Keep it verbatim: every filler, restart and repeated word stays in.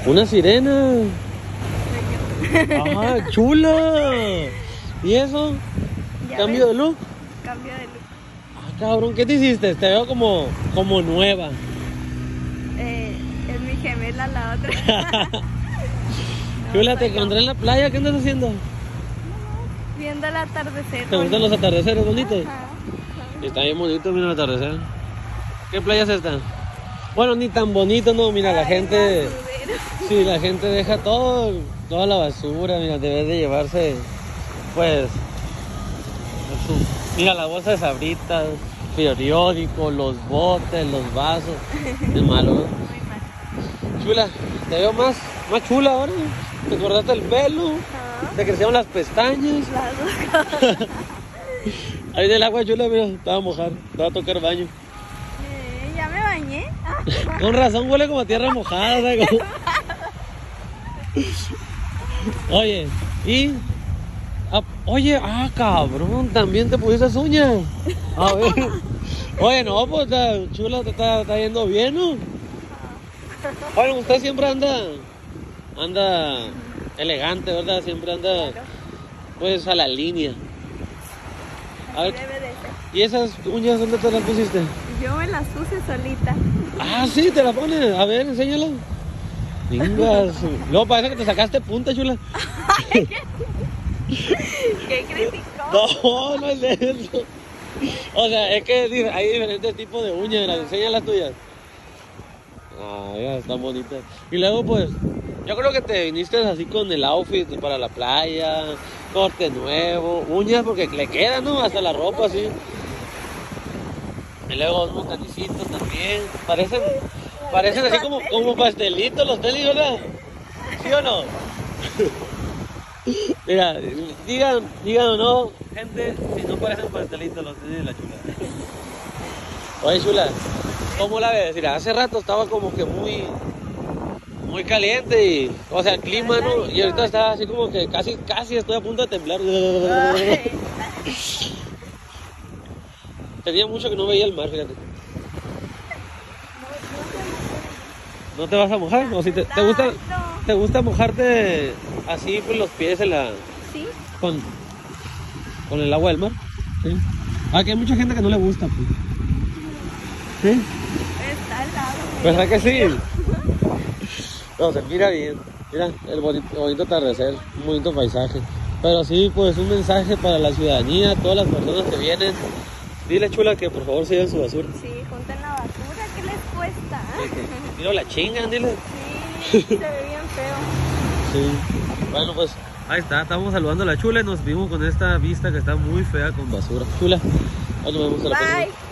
Una sirena. ¡Ah, chula! ¿Y eso? ¿Cambio ves? de look? Cambio de look. Ah, cabrón, ¿qué te hiciste? Te veo como, como nueva. Eh, es mi gemela la otra. No, Chula, te encontré en la playa, ¿qué andas haciendo? No, viendo el atardecer. ¿Te gustan los atardeceres bonitos? Ajá, ajá. Está bien bonito, mira el atardecer. ¿Qué playa es esta? Bueno, ni tan bonito, no, mira, la Ay, gente... basurero. Sí, la gente deja todo, toda la basura, mira, debes de llevarse, pues, su, mira, la bolsa de sabritas, periódicos, los botes, los vasos, es malo, ¿no? Muy mal. Chula, te veo más, más chula ahora, te cortaste el pelo, Ajá. te crecieron las pestañas. Las dos cosas. Ahí del agua, chula, mira, te va a mojar, te va a tocar baño. Eh, ya me bañé. Con razón huele como a tierra mojada, ¿sabes? Como... Oye, y... ah, oye, ah, cabrón, también te pusiste uñas. A ver. Oye, no, pues está chula, te está, está yendo bien, ¿no? Bueno, usted siempre anda... Anda elegante, ¿verdad? Siempre anda, pues, a la línea. A ver, Debe de ser. ¿y esas uñas dónde te las pusiste? Yo me las puse solita. Ah, sí, te la pones. A ver, enséñala. Vengas. Luego parece que te sacaste punta, chula. ¿Qué criticó? No, no es eso. O sea, es que hay diferentes tipos de uñas. Las enseña las tuyas. Ah, ya, están bonitas. Y luego, pues, yo creo que te viniste así con el outfit para la playa, corte nuevo, uñas porque le quedan, ¿no? Hasta la ropa, así. Y luego unos tenisitos también. Parecen, parecen así como, como pastelitos los tenis, ¿verdad? ¿Sí o no? Mira, digan, digan o no, gente, si no parecen pastelitos los tenis de la chula. Oye, chula, ¿cómo la ves? Mira, hace rato estaba como que muy, muy caliente y, o sea, el clima, ¿no? Y ahorita está así como que casi, casi estoy a punto de temblar. Ay. Tenía mucho que no veía el mar, fíjate. ¿No te vas a mojar? ¿O si te, te gusta, te gusta mojarte así por los pies en la, ¿Sí? con, con el agua del mar? Sí. Ah, que hay mucha gente que no le gusta, pues. ¿Sí? Está al lado. ¿Verdad que sí? No, se mira bien. Mira, el bonito, bonito atardecer, un bonito paisaje. Pero sí, pues un mensaje para la ciudadanía, todas las personas que vienen. Dile, chula, que por favor se lleven su basura. Sí, junten la basura, ¿qué les cuesta? Sí, que, mira, la chingan, dile. Sí, se ve bien feo. Sí. Bueno, pues ahí está, estamos saludando a la chula y nos vimos con esta vista que está muy fea con basura. Chula, ahí nos vemos a la próxima. Bye.